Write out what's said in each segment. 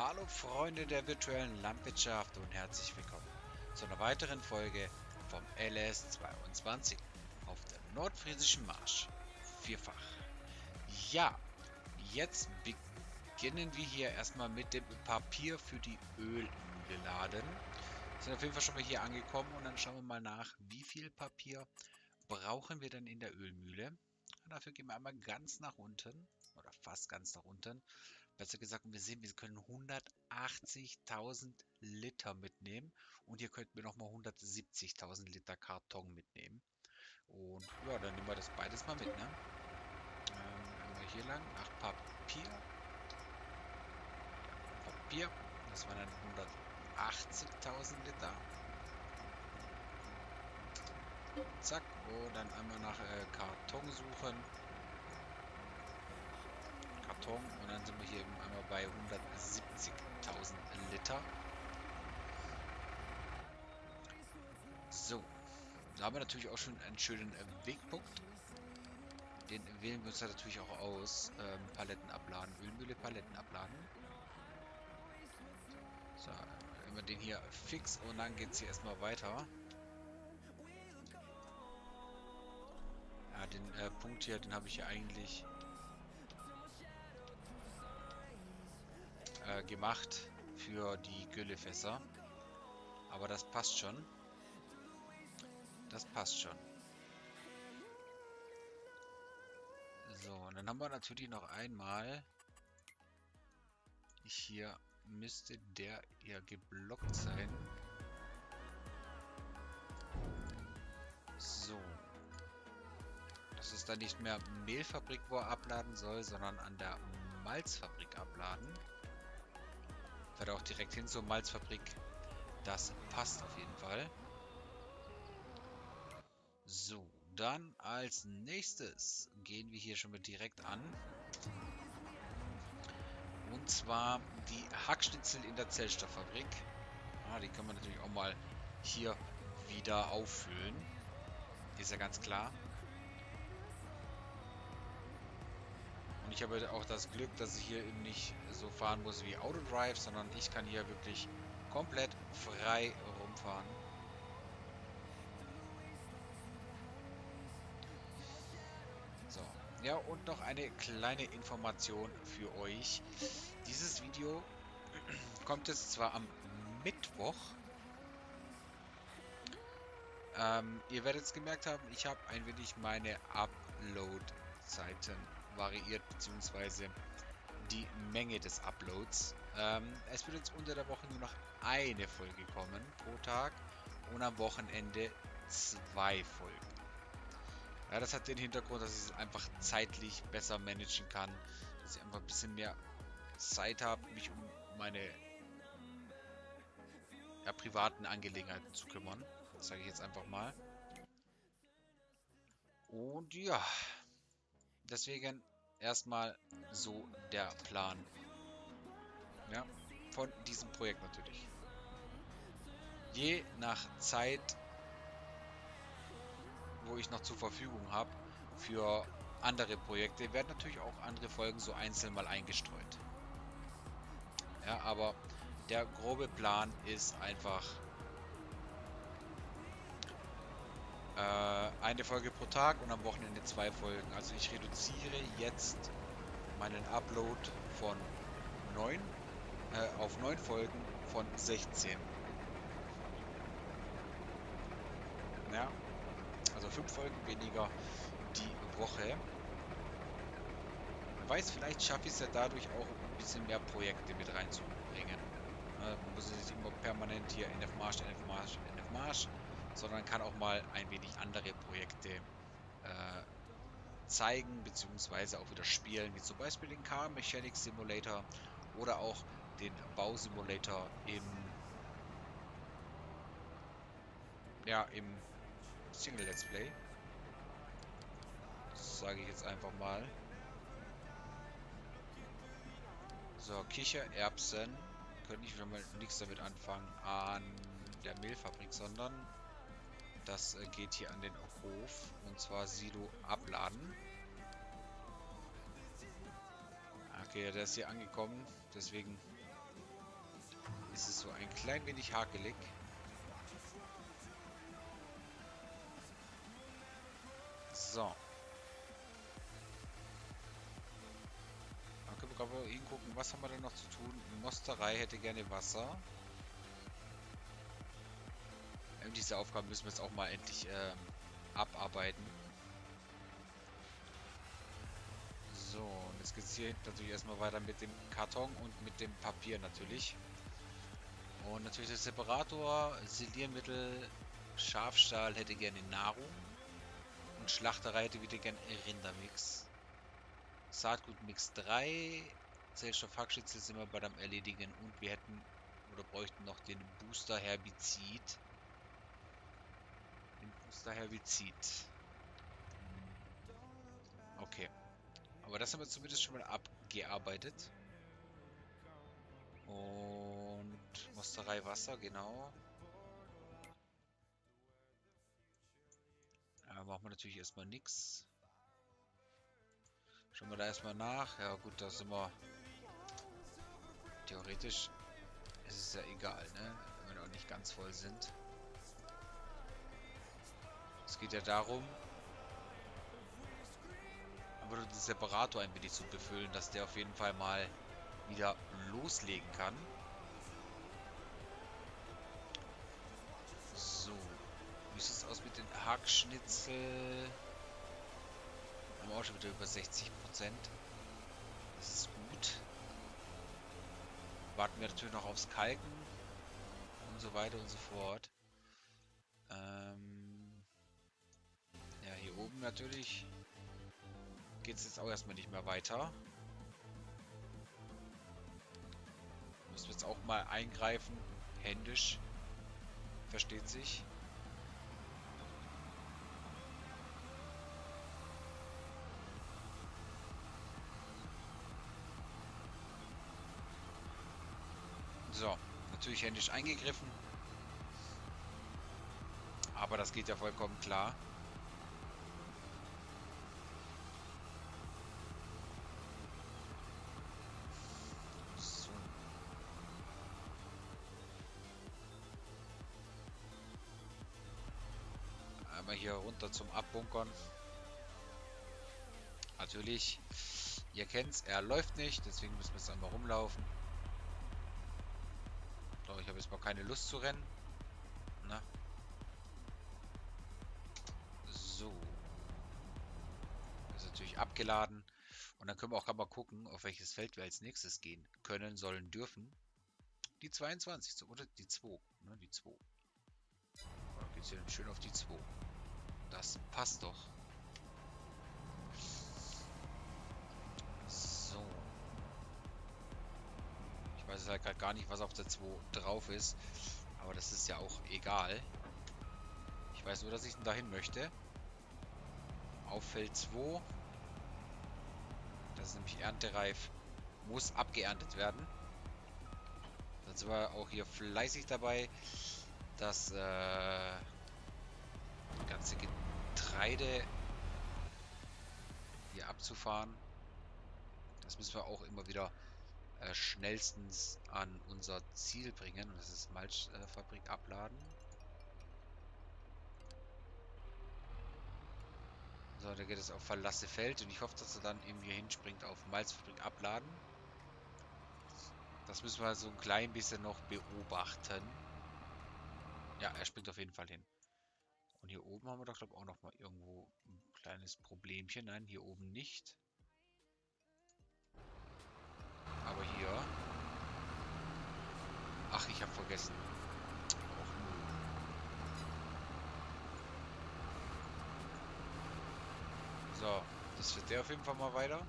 Hallo Freunde der virtuellen Landwirtschaft und herzlich willkommen zu einer weiteren Folge vom LS22 auf der Nordfriesischen Marsch. Vierfach. Ja, jetzt beginnen wir hier erstmal mit dem Papier für die Ölmühle laden. Sind auf jeden Fall schon mal hier angekommen und dann schauen wir mal nach, wie viel Papier brauchen wir denn in der Ölmühle. Und dafür gehen wir einmal ganz nach unten oder fast ganz nach unten. Besser gesagt, wir sehen, wir können 180.000 Liter mitnehmen und hier könnten wir nochmal 170.000 Liter Karton mitnehmen. Und ja, dann nehmen wir das beides mal mit, ne? Einmal hier lang nach Papier. Das waren dann 180.000 Liter. Zack. Und dann einmal nach Karton suchen. Karton. Und dann sind wir hier eben einmal bei 170.000 Liter. So. Da haben wir natürlich auch schon einen schönen Wegpunkt. Den wählen wir uns natürlich auch aus. Paletten abladen. Ölmühle, Paletten abladen. So, immer den hier fix und dann geht es hier erstmal weiter. Ja, den Punkt hier, den habe ich ja eigentlich gemacht für die Güllefässer. Aber das passt schon. Das passt schon. So, und dann haben wir natürlich noch einmal. Hier müsste der ja geblockt sein. So. Das ist dann nicht mehr Mehlfabrik, wo er abladen soll, sondern an der Malzfabrik abladen. Fährt auch direkt hin zur Malzfabrik. Das passt auf jeden Fall. So, dann als nächstes gehen wir hier schon mal direkt an. Und zwar die Hackschnitzel in der Zellstofffabrik. Die kann man natürlich auch mal hier wieder auffüllen. Ist ja ganz klar. Und ich habe auch das Glück, dass ich hier eben nicht so fahren muss wie Autodrive, sondern ich kann hier wirklich komplett frei rumfahren. So, ja, und noch eine kleine Information für euch. Dieses Video kommt jetzt zwar am Mittwoch. Ihr werdet es gemerkt haben, ich habe ein wenig meine Upload-Zeiten variiert, beziehungsweise die Menge des Uploads. Es wird jetzt unter der Woche nur noch eine Folge kommen pro Tag und am Wochenende 2 Folgen. Ja, das hat den Hintergrund, dass ich es einfach zeitlich besser managen kann, dass ich einfach ein bisschen mehr Zeit habe, mich um meine privaten Angelegenheiten zu kümmern. Das sage ich jetzt einfach mal. Und ja, deswegen erstmal so der Plan. Ja, von diesem Projekt natürlich. Je nach Zeit, wo ich noch zur Verfügung habe, für andere Projekte, werden natürlich auch andere Folgen so einzeln mal eingestreut. Ja, aber der grobe Plan ist einfach eine Folge pro Tag und am Wochenende 2 Folgen. Also ich reduziere jetzt meinen Upload von 9 auf 9 Folgen von 16. Ja, also 5 Folgen weniger die Woche. Wer weiß, vielleicht schaffe ich es ja dadurch auch ein bisschen mehr Projekte mit reinzubringen. Man muss nicht immer permanent hier NF Marsch, NF Marsch, NF Marsch, sondern kann auch mal ein wenig andere Projekte zeigen, beziehungsweise auch wieder spielen, wie zum Beispiel den Car Mechanics Simulator oder auch den Bausimulator im Single Let's Play. Das sage ich jetzt einfach mal. So, Kichererbsen könnte ich schon mal nichts damit anfangen an der Mehlfabrik, sondern das geht hier an den Hof und zwar Silo abladen. Okay, der ist hier angekommen, deswegen ist es so ein klein wenig hakelig. So. Dann können wir gerade hingucken, was haben wir denn noch zu tun? Die Mosterei hätte gerne Wasser. Diese Aufgaben müssen wir jetzt auch mal endlich abarbeiten. So, und jetzt geht es hier natürlich erstmal weiter mit dem Karton und mit dem Papier natürlich. Und natürlich der Separator, Siliermittel, Schafstall hätte gerne Nahrung. Und Schlachterei hätte wieder gerne Rindermix. Saatgutmix 3. Zellstoff-Hackschnitzel sind wir bald am Erledigen. Und wir hätten oder bräuchten noch den Booster-Herbizid. Okay. Aber das haben wir zumindest schon mal abgearbeitet. Und Mosterei Wasser, genau. Da machen wir natürlich erstmal nichts. Schauen wir da erstmal nach. Ja gut, da sind wir. Theoretisch ist es ja egal, ne? Wenn wir auch nicht ganz voll sind. Es geht ja darum, aber den Separator ein wenig zu befüllen, dass der auf jeden Fall mal wieder loslegen kann. So. Wie sieht es aus mit den Hackschnitzel? Haben wir auch schon wieder über 60%. Das ist gut. Warten wir natürlich noch aufs Kalken und so weiter und so fort. Ja, hier oben natürlich geht es jetzt auch erstmal nicht mehr weiter. Müssen wir jetzt auch mal eingreifen. Händisch. Versteht sich. So, natürlich händisch eingegriffen. Aber das geht ja vollkommen klar. So. Einmal hier runter zum Abbunkern. Natürlich, ihr kennt's, er läuft nicht, deswegen müssen wir jetzt einmal rumlaufen. Ich glaube, ich habe jetzt mal keine Lust zu rennen. Na. So. Ist natürlich abgeladen. Und dann können wir auch gerade mal gucken, auf welches Feld wir als nächstes gehen können, sollen, dürfen. Die 22. Oder die 2. Ne, die 2. Da geht es ja schön auf die 2. Das passt doch. So. Ich weiß halt gerade gar nicht, was auf der 2 drauf ist. Aber das ist ja auch egal. Ich weiß nur, dass ich dahin möchte. Auf Feld 2. Das ist nämlich erntereif. Muss abgeerntet werden. Dann sind wir auch hier fleißig dabei, das ganze Getreide hier abzufahren. Das müssen wir auch immer wieder schnellstens an unser Ziel bringen. Und das ist Malzfabrik abladen. So, da geht es auf Verlasse Feld. Und ich hoffe, dass er dann eben hier hinspringt auf Malzfabrik abladen. Das müssen wir so ein klein bisschen noch beobachten. Ja, er springt auf jeden Fall hin. Und hier oben haben wir doch, glaube ich, auch noch mal irgendwo ein kleines Problemchen. Nein, hier oben nicht. Aber hier... Ach, ich habe vergessen. Och, so, das wird der auf jeden Fall mal weiter.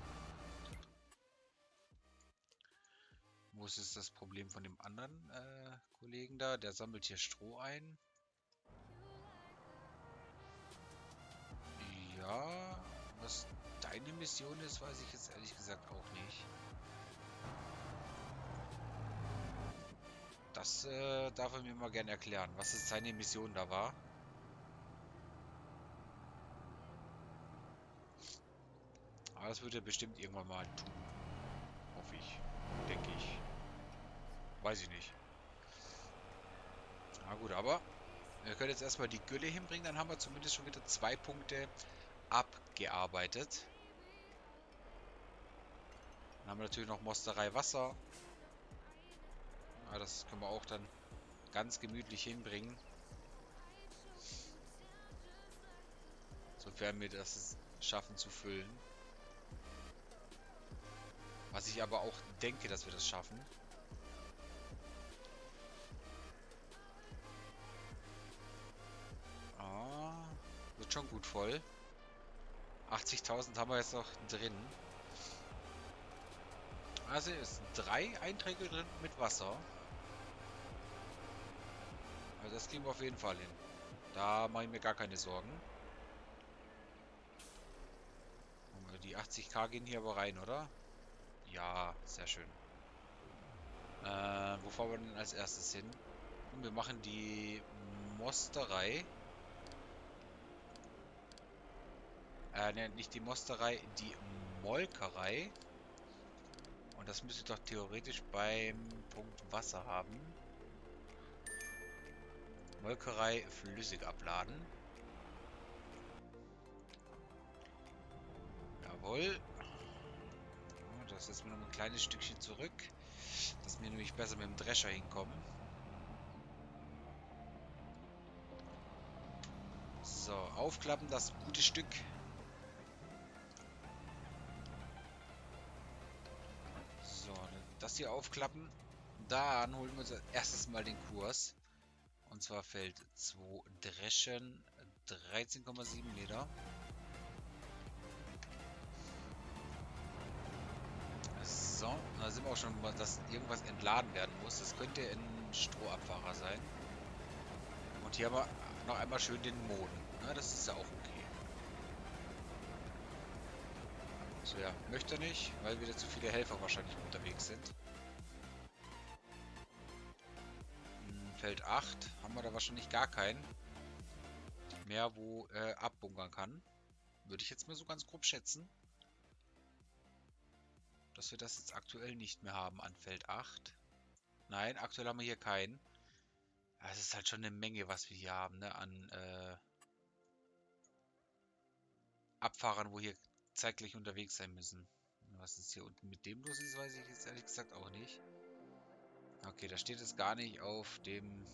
Wo ist jetzt das Problem von dem anderen Kollegen da? Der sammelt hier Stroh ein. Ja, was deine Mission ist, weiß ich jetzt ehrlich gesagt auch nicht. Das darf er mir mal gerne erklären, was jetzt seine Mission da war. Aber das wird er bestimmt irgendwann mal tun. Hoffe ich. Denke ich. Weiß ich nicht. Na gut, aber wir können jetzt erstmal die Gülle hinbringen, dann haben wir zumindest schon wieder 2 Punkte abgearbeitet. Dann haben wir natürlich noch Mosterei Wasser. Ja, das können wir auch dann ganz gemütlich hinbringen. Sofern wir das schaffen zu füllen. Was ich aber auch denke, dass wir das schaffen. Ah, wird schon gut voll. 80.000 haben wir jetzt noch drin. Also es sind 3 Einträge drin mit Wasser. Also das kriegen wir auf jeden Fall hin. Da mache ich mir gar keine Sorgen. Die 80k gehen hier aber rein, oder? Ja, sehr schön. Wo fahren wir denn als erstes hin? Und wir machen die Mosterei. Ne, nicht die Mosterei, die Molkerei. Und das müsste doch theoretisch beim Punkt Wasser haben. Molkerei flüssig abladen. Jawohl. Das setzen wir noch ein kleines Stückchen zurück, dass wir nämlich besser mit dem Drescher hinkommen. So, aufklappen, das gute Stück. So, das hier aufklappen. Dann holen wir uns als erstes mal den Kurs. Und zwar Feld 2 Dreschen, 13,7 Meter. So, da sind wir auch schon, dass irgendwas entladen werden muss. Das könnte ein Strohabfahrer sein. Und hier haben wir noch einmal schön den Moden. Ja, das ist ja auch okay. So, ja, möchte er nicht, weil wieder zu viele Helfer wahrscheinlich unterwegs sind. Feld 8 haben wir da wahrscheinlich gar keinen mehr, wo abbunkern kann. Würde ich jetzt mal so ganz grob schätzen. Dass wir das jetzt aktuell nicht mehr haben an Feld 8. Nein, aktuell haben wir hier keinen. Ja, es ist halt schon eine Menge, was wir hier haben, ne, an Abfahrern, wo hier zeitgleich unterwegs sein müssen. Was ist hier unten mit dem los ist, weiß ich jetzt ehrlich gesagt auch nicht. Okay, da steht es gar nicht auf dem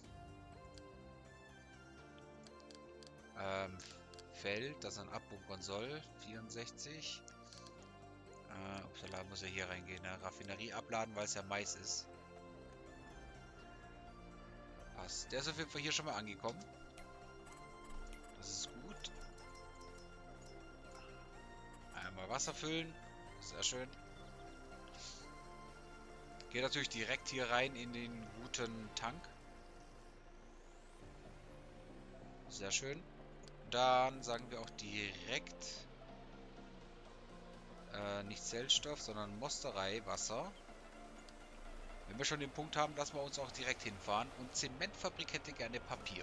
Feld, das er abbunkern soll. 64. Upsala, muss er hier reingehen. Ne? Raffinerie abladen, weil es ja Mais ist. Passt. Der ist auf jeden Fall hier schon mal angekommen. Das ist gut. Einmal Wasser füllen. Sehr schön. Geht natürlich direkt hier rein in den guten Tank. Sehr schön. Dann sagen wir auch direkt nicht Zellstoff, sondern Mosterei Wasser. Wenn wir schon den Punkt haben, lassen wir uns auch direkt hinfahren. Und Zementfabrik hätte gerne Papier.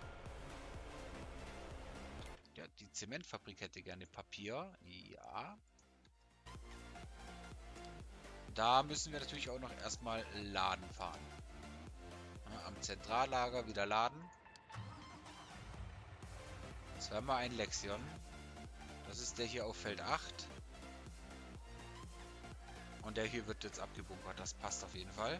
Ja, die Zementfabrik hätte gerne Papier. Ja. Da müssen wir natürlich auch noch erstmal laden fahren. Ja, am Zentrallager wieder laden. Zweimal ein Lexion. Das ist der hier auf Feld 8. Und der hier wird jetzt abgebunkert. Das passt auf jeden Fall.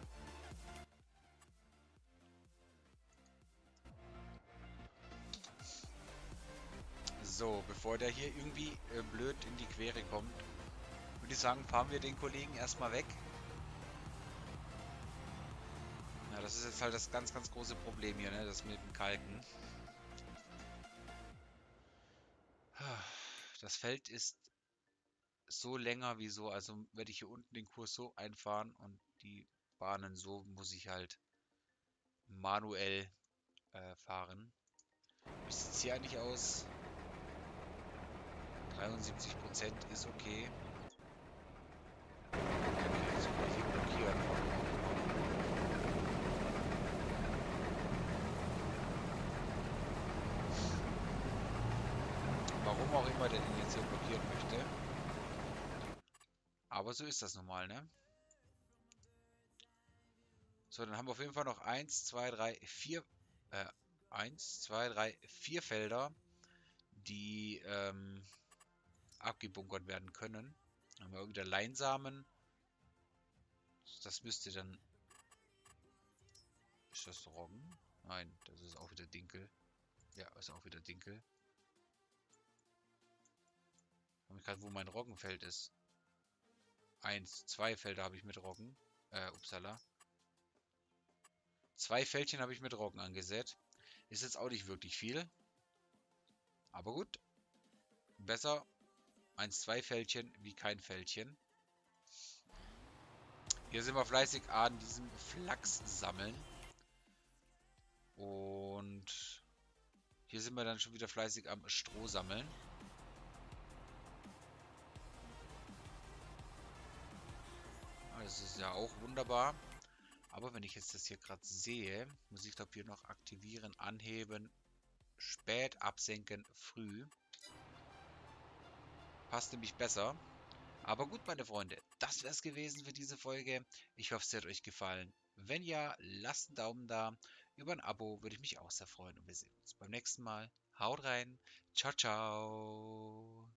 So, bevor der hier irgendwie blöd in die Quere kommt, würde ich sagen, fahren wir den Kollegen erstmal weg. Ja, das ist jetzt halt das ganz, ganz große Problem hier, ne? Das mit dem Kalken. Das Feld ist so länger wie so, also werde ich hier unten den Kurs so einfahren und die Bahnen so, muss ich halt manuell fahren. Wie sieht es hier eigentlich aus? 73% ist okay. Jetzt kann ich hier blockieren. Warum auch immer der den jetzt hier blockieren möchte. Aber so ist das normal, ne? So, dann haben wir auf jeden Fall noch 1, 2, 3, 4 1, 2, 3, 4 Felder, die abgebunkert werden können. Dann haben wir wieder Leinsamen. Das müsste dann... Ist das Roggen? Nein, das ist auch wieder Dinkel. Ja, ist auch wieder Dinkel. Ich frage mich gerade, wo mein Roggenfeld ist. 1, 2 Felder habe ich mit Roggen. Upsala. 2 Fältchen habe ich mit Roggen angesät. Ist jetzt auch nicht wirklich viel. Aber gut. Besser 1, 2 Fältchen wie kein Fältchen. Hier sind wir fleißig an diesem Flachs sammeln. Und hier sind wir dann schon wieder fleißig am Stroh sammeln. Das ist ja auch wunderbar. Aber wenn ich jetzt das hier gerade sehe, muss ich glaube hier noch aktivieren, anheben, spät, absenken, früh. Passt nämlich besser. Aber gut, meine Freunde, das wäre es gewesen für diese Folge. Ich hoffe, es hat euch gefallen. Wenn ja, lasst einen Daumen da. Über ein Abo würde ich mich auch sehr freuen. Und wir sehen uns beim nächsten Mal. Haut rein. Ciao, ciao.